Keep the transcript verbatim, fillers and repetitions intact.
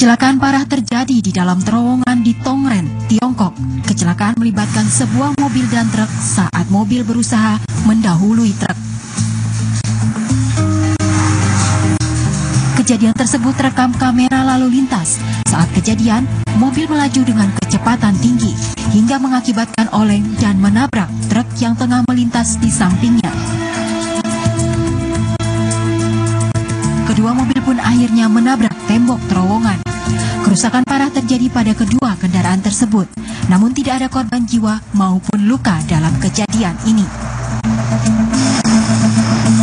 Kecelakaan parah terjadi di dalam terowongan di Tongren, Tiongkok. Kecelakaan melibatkan sebuah mobil dan truk saat mobil berusaha mendahului truk. Kejadian tersebut terekam kamera lalu lintas. Saat kejadian, mobil melaju dengan kecepatan tinggi hingga mengakibatkan oleng dan menabrak truk yang tengah melintas di sampingnya. Kedua mobil pun akhirnya menabrak tembok terowongan. Kerusakan parah terjadi pada kedua kendaraan tersebut, namun tidak ada korban jiwa maupun luka dalam kejadian ini.